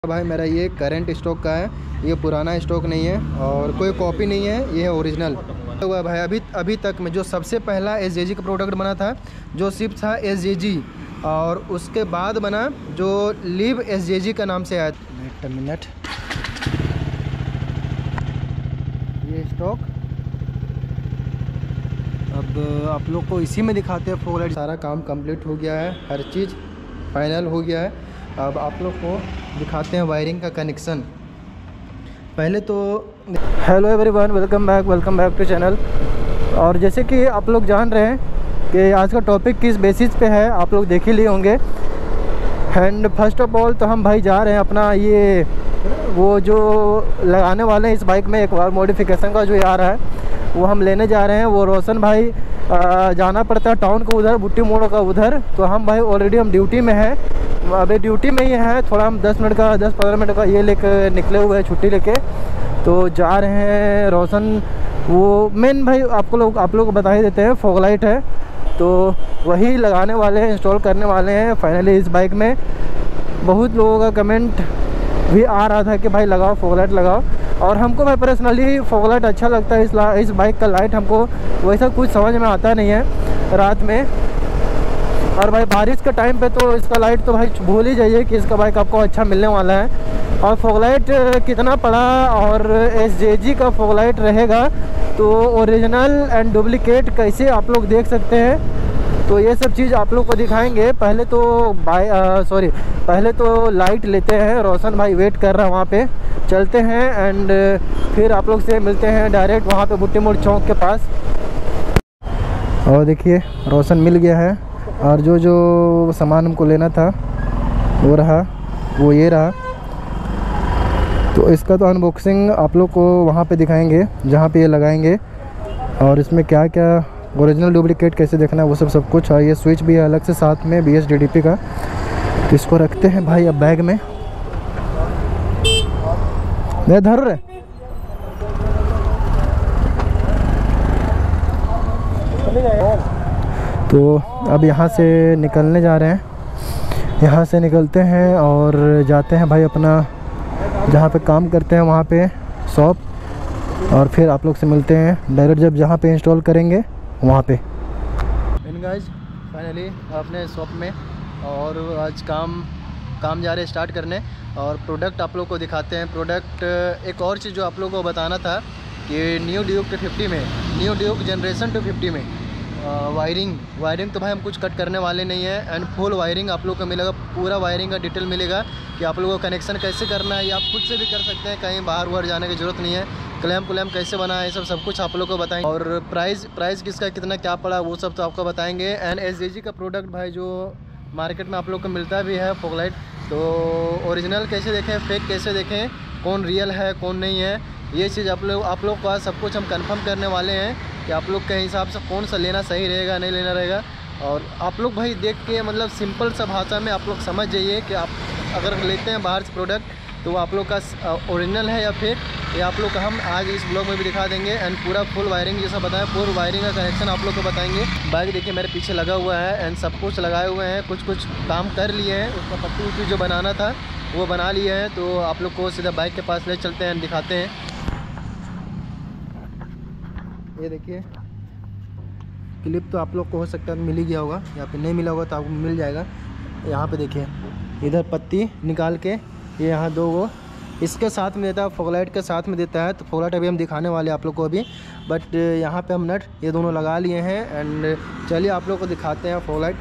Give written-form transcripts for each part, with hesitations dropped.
भाई मेरा ये करंट स्टॉक का है, ये पुराना स्टॉक नहीं है और कोई कॉपी नहीं है, ये है ओरिजिनल हुआ भाई। अभी तक में जो सबसे पहला एसजेजी का प्रोडक्ट बना था जो सिर्फ था एसजेजी, और उसके बाद बना जो लिव एसजेजी का नाम से आया था। मिनट ये स्टॉक अब आप लोग को इसी में दिखाते हैं। फॉगलाइट सारा काम कंप्लीट हो गया है, हर चीज़ फाइनल हो गया है। अब आप लोग को दिखाते हैं वायरिंग का कनेक्शन। पहले तो hello everyone, welcome back to channel. और जैसे कि आप लोग जान रहे हैं कि आज का टॉपिक किस बेसिस पे है, आप लोग देख ही लिए होंगे। एंड फर्स्ट ऑफ ऑल तो हम भाई जा रहे हैं अपना ये वो जो लगाने वाले हैं इस बाइक में एक बार मॉडिफिकेशन का जो ये आ रहा है वो हम लेने जा रहे हैं। वो रोशन भाई जाना पड़ता है टाउन को उधर, बुट्टी मोड़ का उधर। तो हम भाई ऑलरेडी हम ड्यूटी में हैं, अभी ड्यूटी में ही है। थोड़ा हम 10-15 मिनट का ये लेकर निकले हुए हैं छुट्टी लेके, तो जा रहे हैं रोशन। वो मेन भाई आप लोग को बता ही देते हैं, फॉगलाइट है तो वही लगाने वाले हैं, इंस्टॉल करने वाले हैं फाइनली इस बाइक में। बहुत लोगों का कमेंट भी आ रहा था कि भाई लगाओ, फॉगलाइट लगाओ। और हमको भाई पर्सनली फॉगलाइट अच्छा लगता है। इस बाइक का लाइट हमको वैसा कुछ समझ में आता नहीं है रात में। और भाई बारिश के टाइम पे तो इसका लाइट तो भाई भूल ही जाइए कि इसका बाइक आपको अच्छा मिलने वाला है। और फॉगलाइट कितना पड़ा और एसजेजी का फॉगलाइट रहेगा तो ओरिजिनल एंड डुप्लीकेट कैसे आप लोग देख सकते हैं, तो ये सब चीज़ आप लोग को दिखाएंगे। पहले तो लाइट लेते हैं, रोशन भाई वेट कर रहा है वहाँ पे, चलते हैं एंड फिर आप लोग से मिलते हैं डायरेक्ट वहाँ पे बुट्टी मोड़ चौक के पास। और देखिए रोशन मिल गया है और जो सामान हमको लेना था वो ये रहा। तो इसका तो अनबॉक्सिंग आप लोग को वहाँ पे दिखाएंगे जहाँ पे ये लगाएंगे, और इसमें क्या क्या ओरिजिनल डुप्लीकेट कैसे देखना है वो सब कुछ। और ये स्विच भी है अलग से साथ में BSDDP का। तो इसको रखते हैं भाई अब बैग में। नहीं धर रहे तो अब यहाँ से निकलने जा रहे हैं। यहाँ से निकलते हैं और जाते हैं भाई अपना जहाँ पे काम करते हैं वहाँ पे शॉप, और फिर आप लोग से मिलते हैं डायरेक्ट जब जहाँ पे इंस्टॉल करेंगे वहाँ पे। गाइस फाइनली अपने शॉप में, और आज काम जा रहे स्टार्ट करने और प्रोडक्ट आप लोग को दिखाते हैं। प्रोडक्ट एक और चीज़ जो आप लोग को बताना था कि न्यू ड्यूक 250 में, न्यू ड्यूक जनरेशन 250 में वायरिंग तो भाई हम कुछ कट करने वाले नहीं है। एंड फुल वायरिंग आप लोग को मिलेगा, पूरा वायरिंग का डिटेल मिलेगा कि आप लोगों को कनेक्शन कैसे करना है, या आप खुद से भी कर सकते हैं, कहीं बाहर जाने की ज़रूरत नहीं है। क्लैम्प कैसे बना है, सब कुछ आप लोग को बताएंगे। और प्राइस किसका कितना क्या पड़ा वो सब तो आपको बताएंगे। एंड एसजेजी का प्रोडक्ट भाई जो मार्केट में आप लोग को मिलता भी है फॉगलाइट, तो ओरिजिनल कैसे देखें, फेक कैसे देखें, कौन रियल है कौन नहीं है, ये चीज़ आप लोग का सब कुछ हम कंफर्म करने वाले हैं कि आप लोग के हिसाब से कौन सा लेना सही रहेगा नहीं लेना रहेगा। और आप लोग भाई देख के मतलब सिंपल सा भाषा में आप लोग समझ जाइए कि आप अगर लेते हैं बाहर से प्रोडक्ट तो वो आप लोग का ओरिजिनल है या फिर ये आप लोग का हम आज इस ब्लॉग में भी दिखा देंगे। एंड पूरा फुल वायरिंग जैसा बताया, पूरा वायरिंग का कनेक्शन आप लोग को बताएंगे। बाइक देखिए मेरे पीछे लगा हुआ है एंड सब कुछ लगाए हुए हैं, कुछ काम कर लिए हैं, उसका पट्टी जो बनाना था वो बना लिए हैं। तो आप लोग को सीधा बाइक के पास ले चलते हैं, दिखाते हैं। ये देखिए क्लिप तो आप लोग को हो सकता है मिल ही गया होगा, या फिर नहीं मिला होगा तो आपको मिल जाएगा। यहाँ पे देखिए इधर पत्ती निकाल के ये यहाँ 2 गो इसके साथ में देता है, फॉगलाइट के साथ में देता है। तो फॉगलाइट अभी हम दिखाने वाले आप लोग को अभी, बट यहाँ पे हम नट ये दोनों लगा लिए हैं। एंड चलिए आप लोग को दिखाते हैं फॉगलाइट।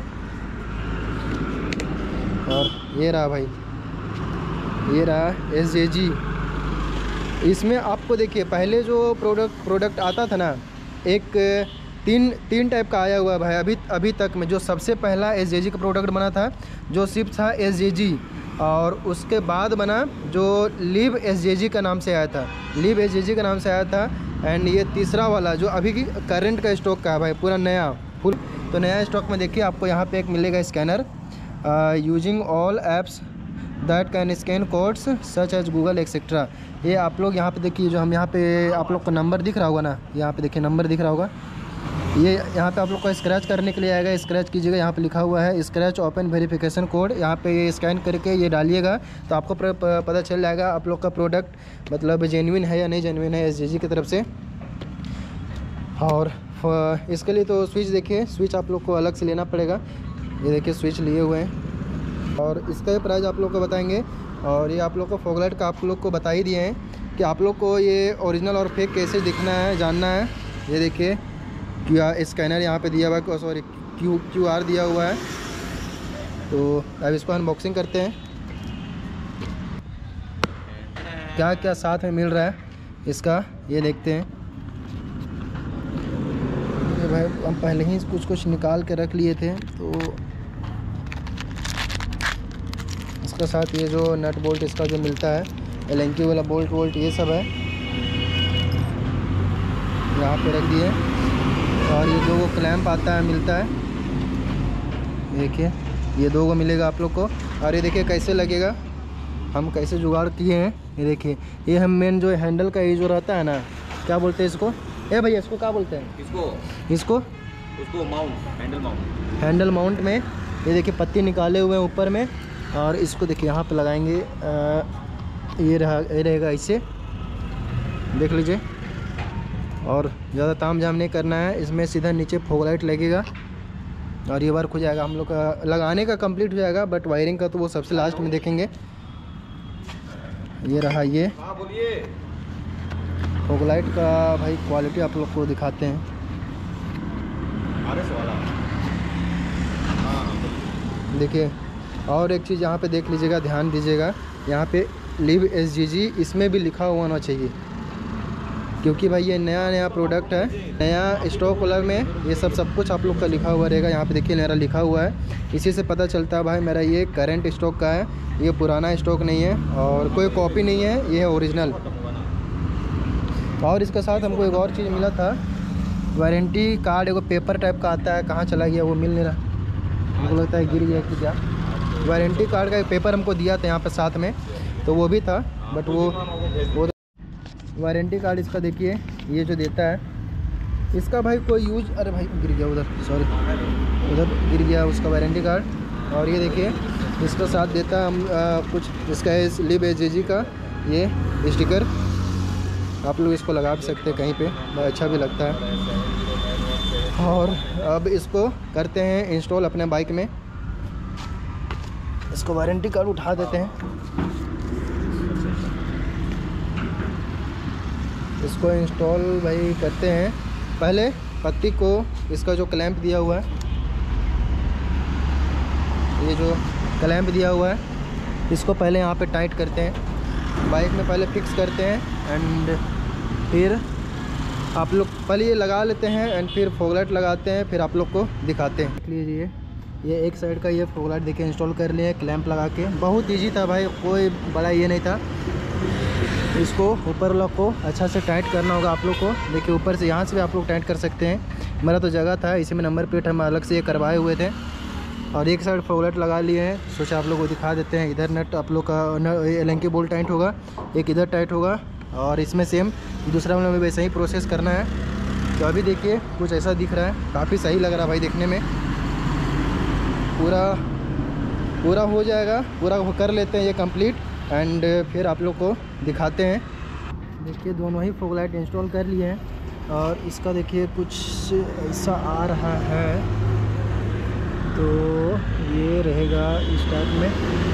और ये रहा भाई, ये रहा एसजेजी। इसमें आपको देखिए पहले जो प्रोडक्ट आता था ना, एक तीन टाइप का आया हुआ है भाई। अभी तक में जो सबसे पहला एसजेजी का प्रोडक्ट बना था जो सिर्फ था एसजेजी, और उसके बाद बना जो लिव एसजेजी का नाम से आया था, लिव एसजेजी का नाम से आया था। एंड ये तीसरा वाला जो अभी की करंट का स्टॉक का है भाई, पूरा नया फुल। तो नया स्टॉक में देखिए आपको यहाँ पे एक मिलेगा scanner, using all apps that can scan codes such as Google etcetera. ये आप लोग यहाँ पे देखिए, जो हम यहाँ पे आप लोग को नंबर दिख रहा होगा ना, यहाँ पे देखिए नंबर दिख रहा होगा, ये यहाँ पे आप लोग को स्क्रैच करने के लिए आएगा, स्क्रैच कीजिएगा, यहाँ पे लिखा हुआ है स्क्रैच ओपन वेरिफिकेशन कोड। यहाँ पे ये स्कैन करके ये डालिएगा तो आपको पता चल जाएगा आप लोग का प्रोडक्ट मतलब जेन्युइन है या नहीं जेन्युइन है SGG की तरफ से। और इसके लिए तो स्विच देखिए, स्विच आप लोग को अलग से लेना पड़ेगा। ये देखिए स्विच लिए हुए हैं और इसका प्राइस आप लोग को बताएंगे। और ये आप लोग को फॉग लाइट का आप लोग को बता ही दिए हैं कि आप लोग को ये ओरिजिनल और फेक कैसे दिखना है, जानना है। ये देखिए QR स्कैनर यहाँ पे दिया हुआ है, सॉरी QR दिया हुआ है। तो अब इसको अनबॉक्सिंग करते हैं, क्या क्या साथ में मिल रहा है इसका ये देखते हैं। ये भाई हम पहले ही कुछ निकाल के रख लिए थे। तो इसका साथ ये जो नट बोल्ट इसका जो मिलता है LNQ वाला बोल्ट वोल्ट ये सब है, यहाँ पे रख दिए। और ये 2 क्लैंप आता है मिलता है, देखिए ये 2 मिलेगा आप लोग को। और ये देखिए कैसे लगेगा, हम कैसे जुगाड़ किए हैं। ये देखिए ये हम मेन जो हैंडल का ये जो रहता है ना, क्या बोलते हैं इसको, भैया इसको क्या बोलते हैं इसको उसको माउंट, हैंडल माउंट में ये देखिए पत्ती निकाले हुए हैं ऊपर में। और इसको देखिए यहाँ पे लगाएंगे, ये रहेगा ऐसे, देख लीजिए। और ज़्यादा ताम झाम नहीं करना है, इसमें सीधा नीचे फॉग लाइट लगेगा और ये वर्क हो जाएगा। हम लोग का लगाने का कंप्लीट हो जाएगा, बट वायरिंग का तो वो सबसे लास्ट में देखेंगे। ये रहा ये फॉग लाइट का भाई क्वालिटी आप लोग को दिखाते हैं। देखिए और एक चीज़ यहाँ पे देख लीजिएगा, ध्यान दीजिएगा, यहाँ पे लिव SGG इसमें भी लिखा हुआ होना चाहिए, क्योंकि भाई ये नया प्रोडक्ट है, नया स्टॉक कलर में ये सब कुछ आप लोग का लिखा हुआ रहेगा। यहाँ पे देखिए मेरा लिखा हुआ है, इसी से पता चलता है भाई मेरा ये करंट स्टॉक का है, ये पुराना स्टॉक नहीं है और कोई कॉपी नहीं है, ये है ओरिजिनल। और इसके साथ हमको एक और चीज़ मिला था, वारंटी कार्ड, एगो पेपर टाइप का आता है, कहाँ चला गया वो मिल नहीं रहा, हमको लगता है गिर गया कि क्या। वारंटी कार्ड का एक पेपर हमको दिया था यहाँ पे साथ में, तो वो भी था, बट वो वारंटी कार्ड इसका देखिए ये जो देता है इसका भाई कोई यूज, अरे भाई गिर गया उधर, सॉरी उधर गिर गया उसका वारंटी कार्ड। और ये देखिए इसका साथ देता है हम कुछ, इसका है लिव SGG का ये स्टिकर, आप लोग इसको लगा भी सकते हैं कहीं पे, बहुत अच्छा भी लगता है। और अब इसको करते हैं इंस्टॉल अपने बाइक में। इसको वारंटी कार्ड उठा देते हैं, इसको इंस्टॉल भाई करते हैं। पहले पत्ती को, इसका जो क्लैंप दिया हुआ है, ये जो क्लैंप दिया हुआ है इसको पहले यहाँ पे टाइट करते हैं, बाइक में पहले फिक्स करते हैं। एंड फिर आप लोग पहले ये लगा लेते हैं एंड फिर फॉग लाइट लगाते हैं, फिर आप लोग को दिखाते हैं। देख लीजिए ये एक साइड का ये फॉग लाइट देखिए इंस्टॉल कर लिए क्लैंप लगा के, बहुत ईजी था भाई, कोई बड़ा ये नहीं था। इसको ऊपर लॉक को अच्छा से टाइट करना होगा आप लोग को, देखिए ऊपर से यहाँ से भी आप लोग टाइट कर सकते हैं। मेरा तो जगह था, इसी में नंबर प्लेट हम अलग से ये करवाए हुए थे। और एक साइड फॉग लाइट लगा लिए हैं, सोचा आप लोग को दिखा देते हैं। इधर नट आप लोग का LNQ बोल्ट टाइट होगा, एक इधर टाइट होगा और इसमें सेम दूसरा वाला में वैसे ही प्रोसेस करना है। तो अभी देखिए कुछ ऐसा दिख रहा है, काफ़ी सही लग रहा है भाई देखने में। पूरा हो जाएगा, पूरा कर लेते हैं ये कंप्लीट एंड फिर आप लोग को दिखाते हैं। देखिए दोनों ही फॉग लाइट इंस्टॉल कर लिए हैं और इसका देखिए कुछ ऐसा आ रहा है, तो ये रहेगा इस टाइप में,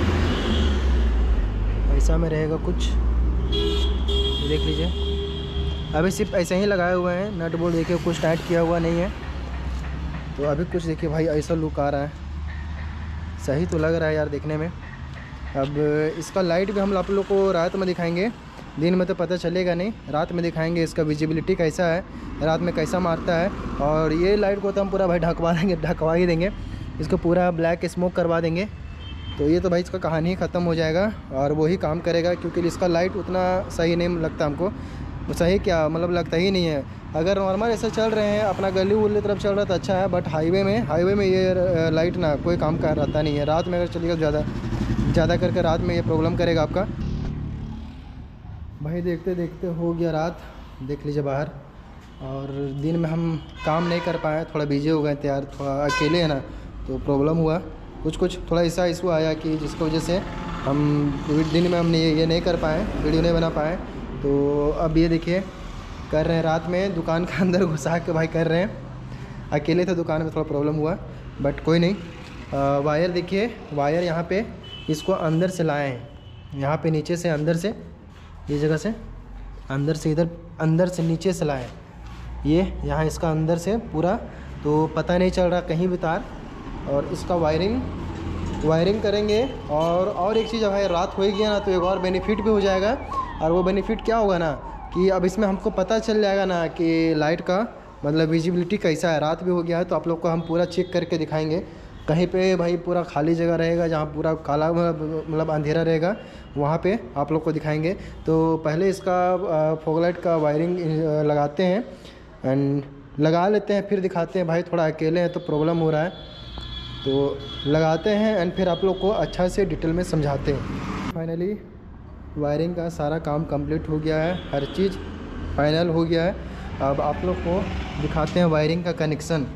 ऐसा में रहेगा कुछ, देख लीजिए। अभी सिर्फ ऐसे ही लगाए हुए हैं, नट बोल्ट देखिए कुछ टाइट किया हुआ नहीं है। तो अभी कुछ देखिए भाई ऐसा लुक आ रहा है, सही तो लग रहा है यार देखने में। अब इसका लाइट भी हम आप लोग को रात में दिखाएंगे, दिन में तो पता चलेगा नहीं, रात में दिखाएंगे इसका विजिबिलिटी कैसा है, रात में कैसा मारता है। और ये लाइट को तो हम पूरा भाई ढकवा ही देंगे, इसको पूरा ब्लैक स्मोक करवा देंगे। तो ये तो भाई इसका कहानी ही ख़त्म हो जाएगा और वही काम करेगा, क्योंकि इसका लाइट उतना सही नहीं लगता हमको, सही क्या मतलब लगता ही नहीं है। अगर नॉर्मल ऐसे चल रहे हैं अपना गली उली तरफ चल रहा है तो अच्छा है, बट हाईवे में ये लाइट ना कोई काम का रहता नहीं है। रात में अगर चलेगा ज़्यादा करके रात में ये प्रॉब्लम करेगा आपका। भाई देखते देखते हो गया रात, देख लीजिए बाहर और दिन में हम काम नहीं कर पाए, थोड़ा बिजी हो गए थे यार, थोड़ा अकेले है ना, तो प्रॉब्लम हुआ कुछ थोड़ा ऐसा इशू आया कि जिसकी वजह से हम दिन में हम ये नहीं कर पाए, वीडियो नहीं बना पाए। तो अब ये देखिए कर रहे हैं, रात में दुकान के अंदर घुसा के भाई कर रहे हैं। अकेले थे दुकान में, थोड़ा प्रॉब्लम हुआ बट कोई नहीं। वायर देखिए, वायर यहाँ पे इसको अंदर से लाए हैं, यहाँ पे नीचे से अंदर से, ये जगह से अंदर से, इधर अंदर से नीचे से लाए ये यहाँ इसका अंदर से पूरा, तो पता नहीं चल रहा कहीं भी तार। और इसका वायरिंग करेंगे। और एक चीज़ है, रात हो गया ना तो एक और बेनिफिट भी हो जाएगा। और वो बेनिफिट क्या होगा ना कि अब इसमें हमको पता चल जाएगा ना कि लाइट का मतलब विजिबिलिटी कैसा है। रात भी हो गया है तो आप लोग को हम पूरा चेक करके दिखाएंगे। कहीं पे भाई पूरा खाली जगह रहेगा जहाँ पूरा काला मतलब अंधेरा रहेगा, वहाँ पे आप लोग को दिखाएंगे। तो पहले इसका फॉग लाइट का वायरिंग लगाते हैं एंड लगा लेते हैं, फिर दिखाते हैं। भाई थोड़ा अकेले हैं तो प्रॉब्लम हो रहा है, तो लगाते हैं एंड फिर आप लोग को अच्छा से डिटेल में समझाते हैं। फाइनली वायरिंग का सारा काम कंप्लीट हो गया है, हर चीज़ फाइनल हो गया है। अब आप लोग को दिखाते हैं वायरिंग का कनेक्शन।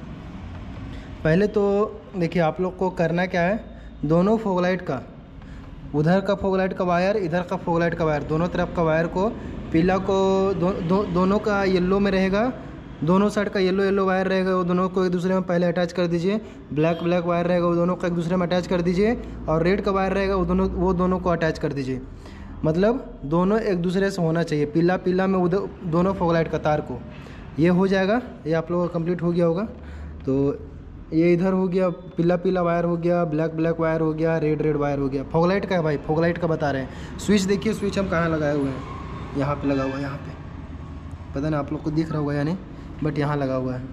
पहले तो देखिए आप लोग को करना क्या है, दोनों फॉग लाइट का, उधर का फॉग लाइट का वायर, इधर का फॉग लाइट का वायर, दोनों तरफ का वायर को, पीला को दोनों का येलो में रहेगा, दोनों साइड का येलो वायर रहेगा, वो दोनों को एक दूसरे में पहले अटैच कर दीजिए। ब्लैक वायर रहेगा, वो दोनों को एक दूसरे में अटैच कर दीजिए। और रेड का वायर रहेगा, वो दोनों को अटैच कर दीजिए। मतलब दोनों एक दूसरे से होना चाहिए, पीला में उधर दोनों फॉग लाइट का तार को, ये हो जाएगा। ये आप लोगों का कंप्लीट हो गया होगा। तो ये इधर हो गया, पीला वायर हो गया, ब्लैक वायर हो गया, रेड वायर हो गया। फॉग लाइट का है भाई, फॉग लाइट का बता रहे हैं। स्विच देखिए, स्विच हम कहाँ लगाए हुए हैं, यहाँ पे लगा हुआ है, यहाँ पे पता नहीं आप लोग को दिख रहा होगा या नहीं, बट यहाँ लगा हुआ है।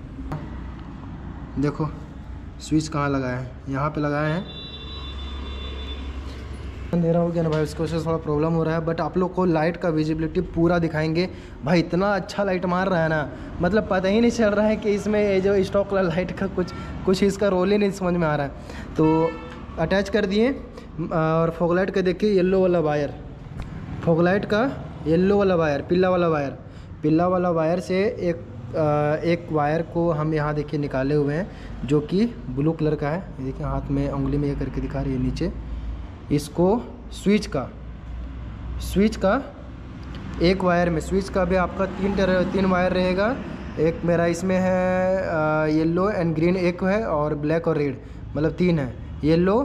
देखो स्विच कहाँ लगाया है, यहाँ पे लगाए हैं। अंधेरा हो गया ना भाई, उसकी वजह से थोड़ा प्रॉब्लम हो रहा है, बट आप लोग को लाइट का विजिबिलिटी पूरा दिखाएंगे। भाई इतना अच्छा लाइट मार रहा है ना, मतलब पता ही नहीं चल रहा है कि इसमें ये जो स्टॉक वाला लाइट का कुछ इसका रोल ही नहीं समझ में आ रहा है। तो अटैच कर दिए। और फॉग लाइट का देखिए येलो वाला वायर, फॉग लाइट का येलो वाला वायर, पीला वाला वायर से एक वायर को हम यहाँ देखिए निकाले हुए हैं, जो कि ब्लू कलर का है। ये देखिए हाथ में उंगली में ये करके दिखा रही है नीचे। इसको स्विच का एक वायर में, स्विच का भी आपका तीन वायर रहेगा। एक मेरा इसमें है येलो एंड ग्रीन एक है, और ब्लैक और रेड, मतलब तीन है। येलो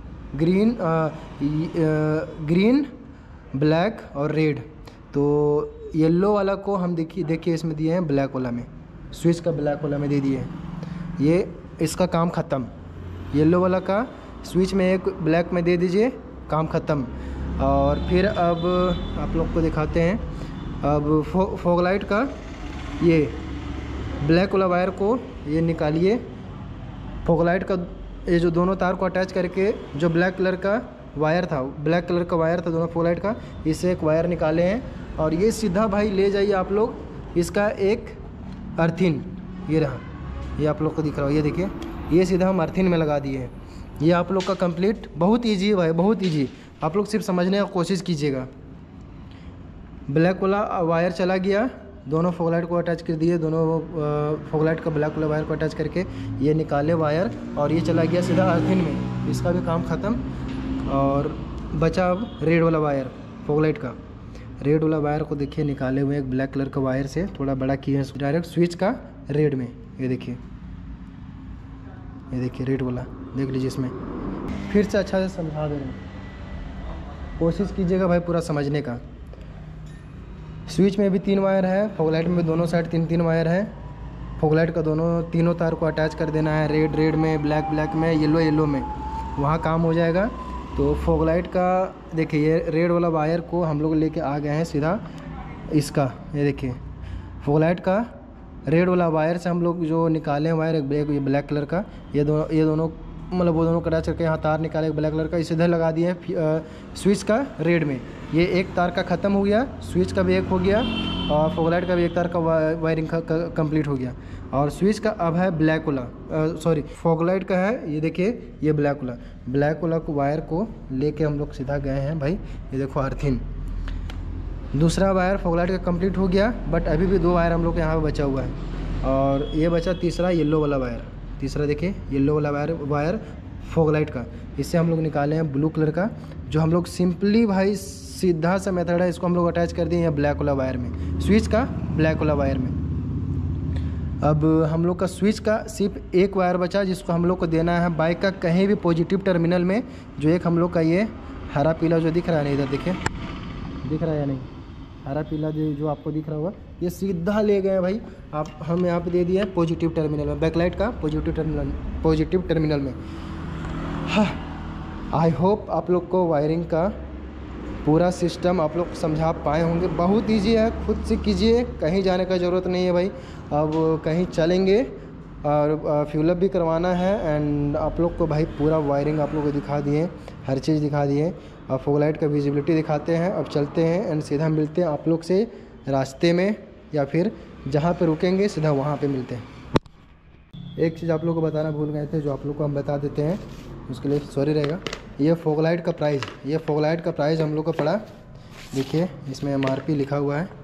ग्रीन ब्लैक और रेड। तो येलो वाला को हम देखिए इसमें दिए हैं ब्लैक वाला में, स्विच का ब्लैक वाला में दे दिए हैं। ये इसका काम ख़त्म। येलो वाला का स्विच में एक ब्लैक में दे दीजिए, काम ख़त्म। और फिर अब आप लोग को दिखाते हैं। अब फॉग लाइट का ये ब्लैक वाला वायर को ये निकालिए। फॉग लाइट का ये जो दोनों तार को अटैच करके जो ब्लैक कलर का वायर था दोनों फॉग लाइट का, इससे एक वायर निकाले हैं। और ये सीधा भाई ले जाइए आप लोग इसका एक अर्थिन, ये रहा, ये आप लोग को दिख रहा हो, ये देखिए, ये सीधा हम अर्थिन में लगा दिए हैं। ये आप लोग का कंप्लीट, बहुत इजी है भाई, बहुत इजी। आप लोग सिर्फ समझने का कोशिश कीजिएगा। ब्लैक वाला वायर चला गया, दोनों फॉग लाइट को अटैच कर दिए, दोनों फॉग लाइट का ब्लैक वाला वायर को अटैच करके ये निकाले वायर, और ये चला गया सीधा अर्थिन में, इसका भी काम ख़त्म। और बचा अब रेड वाला वायर, फॉग लाइट का रेड वाला वायर को देखिए निकाले हुए एक ब्लैक कलर का वायर से थोड़ा बड़ा किए हैं डायरेक्ट स्विच का रेड में। ये देखिए रेड वाला देख लीजिए। इसमें फिर से अच्छा से समझा दे रहे हैं, कोशिश कीजिएगा भाई पूरा समझने का। स्विच में भी 3 वायर है, फॉग लाइट में भी दोनों साइड 3 वायर है। फॉग लाइट का तीनों तार को अटैच कर देना है, रेड में, ब्लैक में, येलो में, वहाँ काम हो जाएगा। तो फॉग लाइट का देखिए ये रेड वाला वायर को हम लोग लेके आ गए हैं सीधा इसका, ये देखिए फॉग लाइट का रेड वाला वायर से हम लोग जो निकाले हैं वायर, एक ब्लैक कलर का, ये दोनों मतलब वो दोनों कटा करके यहाँ तार निकाले ब्लैक कलर का, इस इधर लगा दिए स्विच का रेड में। ये एक तार का ख़त्म हो गया, स्विच का भी एक हो गया, और फॉग लाइट का भी एक तार का वायरिंग कंप्लीट हो गया। और स्विच का अब है ब्लैक वाला, सॉरी फॉग लाइट का है, ये देखिए ये ब्लैक वाला को वायर को लेके हम लोग सीधा गए हैं भाई। ये देखो अर्थिन, दूसरा वायर फॉग लाइट का कंप्लीट हो गया, बट अभी भी 2 वायर हम लोग के यहाँ पे बचा हुआ है। और ये बचा तीसरा येलो वाला वायर, तीसरा देखिए येलो वाला वायर फॉग लाइट का। इससे हम लोग निकाले हैं ब्लू कलर का, जो हम लोग सिंपली भाई सीधा सा मेथड है, इसको हम लोग अटैच कर दिए हैं ब्लैक वाला वायर में, स्विच का ब्लैक वाला वायर में। अब हम लोग का स्विच का सिर्फ एक वायर बचा, जिसको हम लोग को देना है बाइक का कहीं भी पॉजिटिव टर्मिनल में। जो एक हम लोग का ये हरा पीला जो दिख रहा है ना, इधर देखिए दिख रहा है या नहीं, हरा पीला जो आपको दिख रहा होगा, ये सीधा ले गए भाई। आप हम यहाँ पे दे दिए हैं पॉजिटिव टर्मिनल में, बैकलाइट का पॉजिटिव टर्मिनल में। हाँ, आई होप आप लोग को वायरिंग का पूरा सिस्टम आप लोग समझा पाए होंगे। बहुत ईजी है, खुद से कीजिए, कहीं जाने का ज़रूरत नहीं है भाई। अब कहीं चलेंगे और फ्यूल अप भी करवाना है, एंड आप लोग को भाई पूरा वायरिंग आप लोग को दिखा दिए, हर चीज़ दिखा दिए, और फॉग लाइट का विजिबिलिटी दिखाते हैं। अब चलते हैं एंड सीधा मिलते हैं आप लोग से रास्ते में, या फिर जहाँ पे रुकेंगे सीधा वहाँ पे मिलते हैं। एक चीज़ आप लोग को बताना भूल गए थे, जो आप लोग को हम बता देते हैं, उसके लिए सॉरी रहेगा। ये फॉग लाइट का प्राइस हम लोग को पड़ा, देखिए इसमें MRP लिखा हुआ है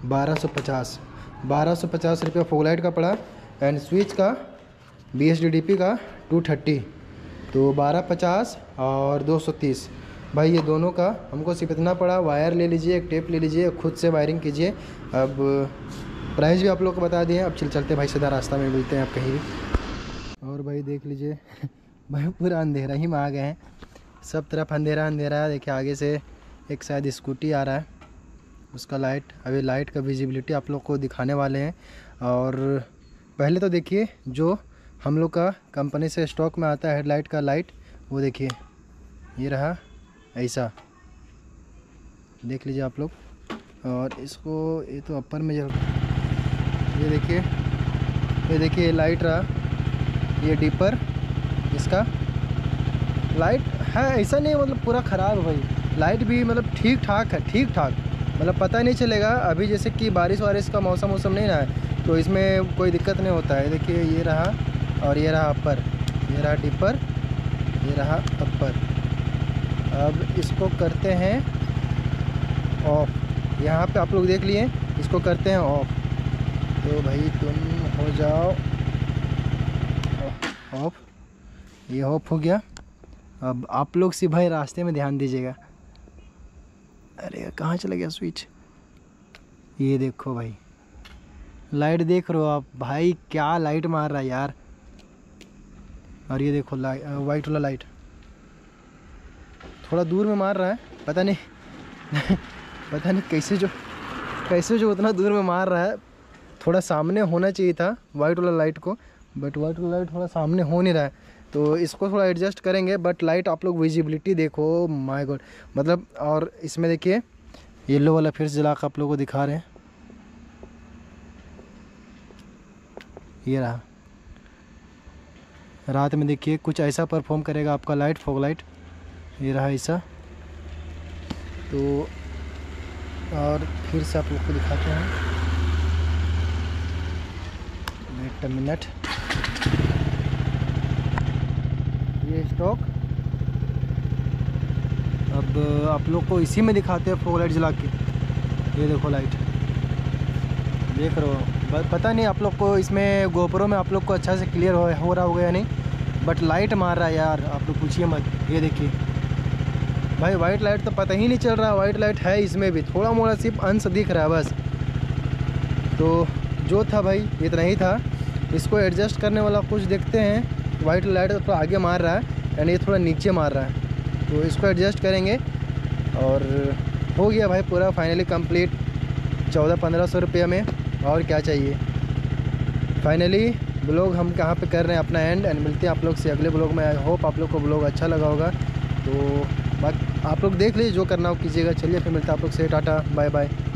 1250 रुपये फॉग लाइट का पड़ा, एंड स्विच का BSDDP का 230, तो 1250 और 230 भाई, ये दोनों का हमको सिर्फ इतना पड़ा। वायर ले लीजिए, एक टेप ले लीजिए, खुद से वायरिंग कीजिए। अब प्राइस भी आप लोग को बता दिए। अब चलते भाई सीधा रास्ता में मिलते हैं आप कहीं भी। और भाई देख लीजिए भाई पूरा अंधेरा ही में आ गए हैं, सब तरफ अंधेरा है। देखिए आगे से एक शायद स्कूटी आ रहा है, उसका लाइट, अभी लाइट का विजिबिलिटी आप लोग को दिखाने वाले हैं। और पहले तो देखिए जो हम लोग का कंपनी से स्टॉक में आता है हेडलाइट का लाइट, वो देखिए ये रहा, ऐसा देख लीजिए आप लोग। और इसको ये तो अपर में जल, ये देखिए लाइट रहा, ये डीपर इसका लाइट है, ऐसा नहीं मतलब पूरा ख़राब है भाई। लाइट भी मतलब ठीक ठाक है, मतलब पता नहीं चलेगा। अभी जैसे कि बारिश का मौसम नहीं ना है, तो इसमें कोई दिक्कत नहीं होता है। देखिए ये रहा, और ये रहा अपर, ये रहा डिपर, ये रहा अपर। अब इसको करते हैं ऑफ, यहाँ पे आप लोग देख लिए, इसको करते हैं ऑफ। तो भाई तुम हो जाओ ऑफ, ये ऑफ हो गया। अब आप लोग से भाई रास्ते में ध्यान दीजिएगा। अरे कहाँ चला गया स्विच, ये देखो भाई लाइट देख रहे हो आप भाई, क्या लाइट मार रहा है यार। और ये देखो वाइट वाला लाइट थोड़ा दूर में मार रहा है, पता नहीं कैसे जो उतना दूर में मार रहा है। थोड़ा सामने होना चाहिए था वाइट वाला लाइट को, बट वाइट वाला लाइट थोड़ा सामने हो नहीं रहा है, तो इसको थोड़ा एडजस्ट करेंगे। बट लाइट आप लोग विजिबिलिटी देखो, माय गॉड मतलब। और इसमें देखिए येलो वाला फिर से जला कर आप लोगों को दिखा रहे हैं, ये रहा। रात में देखिए कुछ ऐसा परफॉर्म करेगा आपका लाइट, फॉग लाइट, ये रहा ऐसा। तो और फिर से आप लोग को दिखाते हैं, वेट अ मिनट, ये स्टॉक। अब आप लोग को इसी में दिखाते हैं फॉग लाइट जला के। ये देखो लाइट देख रहे हो, पता नहीं आप लोग को इसमें गोप्रो में आप लोग को अच्छा से क्लियर हो रहा होगा या नहीं, बट लाइट मार रहा है यार, आप लोग पूछिए मत। ये देखिए भाई वाइट लाइट तो पता ही नहीं चल रहा, वाइट लाइट है इसमें भी, थोड़ा मोड़ा सिर्फ अंश दिख रहा है बस। तो जो था भाई इतना ही था। इसको एडजस्ट करने वाला कुछ देखते हैं। वाइट लाइट तो थोड़ा आगे मार रहा है, यानी ये थोड़ा नीचे मार रहा है, तो इसको एडजस्ट करेंगे। और हो गया भाई पूरा फाइनली कंप्लीट 1400-1500 रुपये में, और क्या चाहिए। फाइनली ब्लॉग हम कहाँ पे कर रहे हैं अपना एंड मिलते हैं आप लोग से अगले ब्लॉग में। आई होप आप लोग को ब्लॉग अच्छा लगा होगा, तो बात आप लोग देख लीजिए, जो करना हो कीजिएगा। चलिए फिर मिलते हैं आप लोग से, टाटा बाय बाय।